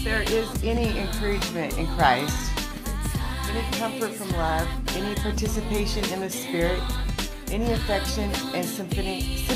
there is any encouragement in Christ, any comfort from love, any participation in the Spirit, any affection and sympathy,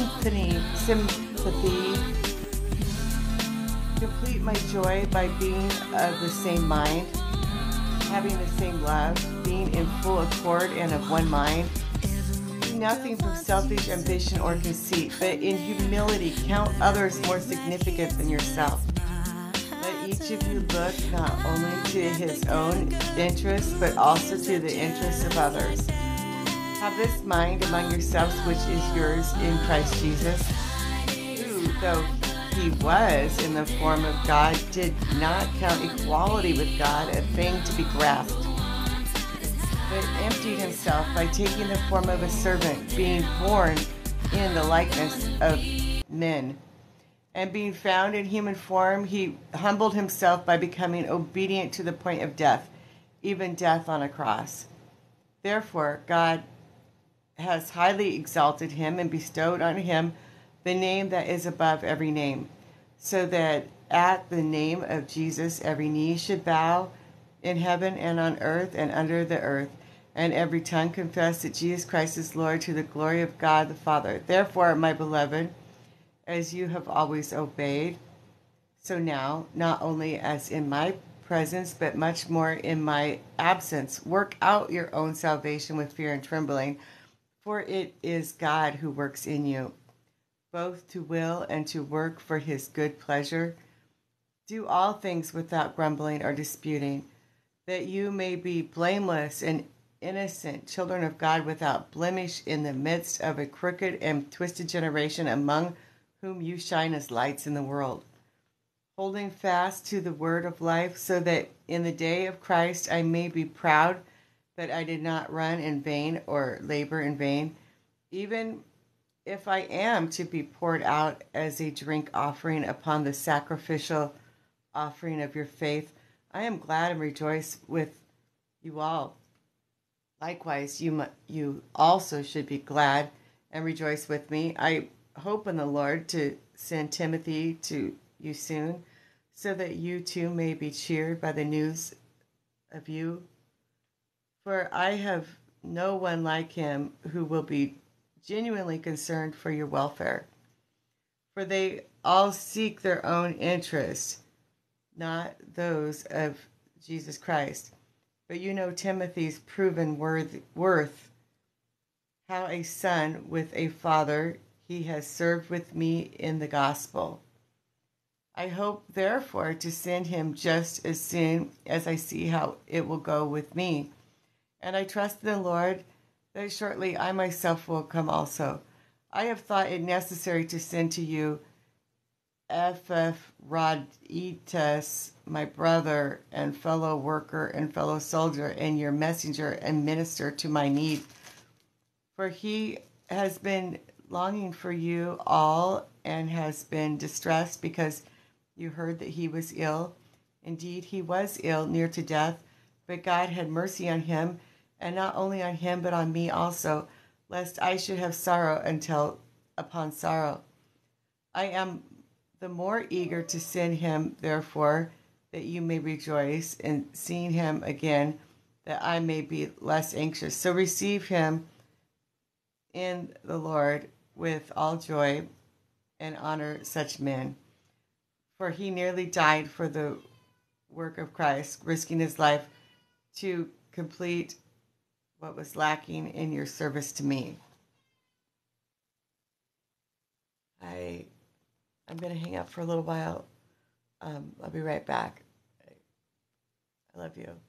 complete my joy by being of the same mind, having the same love, being in full accord and of one mind. Do nothing from selfish ambition or conceit, but in humility count others more significant than yourself. Let each of you look not only to his own interests, but also to the interests of others. Have this mind among yourselves, which is yours in Christ Jesus, who, though he was in the form of God, did not count equality with God a thing to be grasped, but emptied himself by taking the form of a servant, being born in the likeness of men. And being found in human form, he humbled himself by becoming obedient to the point of death, even death on a cross. Therefore, God has highly exalted him and bestowed on him the name that is above every name, so that at the name of Jesus every knee should bow in heaven and on earth and under the earth, and every tongue confess that Jesus Christ is Lord, to the glory of God the Father. Therefore, my beloved, as you have always obeyed, so now, not only as in my presence, but much more in my absence, work out your own salvation with fear and trembling, for it is God who works in you, both to will and to work for his good pleasure. Do all things without grumbling or disputing, that you may be blameless and innocent children of God, without blemish, in the midst of a crooked and twisted generation, among whom you shine as lights in the world, holding fast to the word of life, so that in the day of Christ I may be proud that I did not run in vain or labor in vain. Even if I am to be poured out as a drink offering upon the sacrificial offering of your faith, I am glad and rejoice with you all. Likewise, you also should be glad and rejoice with me. I hope in the Lord to send Timothy to you soon, so that you too may be cheered by the news of you. For I have no one like him who will be genuinely concerned for your welfare. For they all seek their own interests, not those of Jesus Christ. But you know Timothy's proven worth, how a son with a father he has served with me in the gospel. I hope, therefore, to send him just as soon as I see how it will go with me. And I trust in the Lord that shortly I myself will come also. I have thought it necessary to send to you Epaphroditus, my brother and fellow worker and fellow soldier, and your messenger and minister to my need. For he has been longing for you all, and has been distressed because you heard that he was ill. Indeed, he was ill, near to death, but God had mercy on him, and not only on him, but on me also, lest I should have sorrow upon sorrow. I am the more eager to send him, therefore, that you may rejoice in seeing him again, that I may be less anxious. So receive him in the Lord with all joy, and honor such men. For he nearly died for the work of Christ, risking his life to complete what was lacking in your service to me. I'm going to hang up for a little while. I'll be right back. I love you.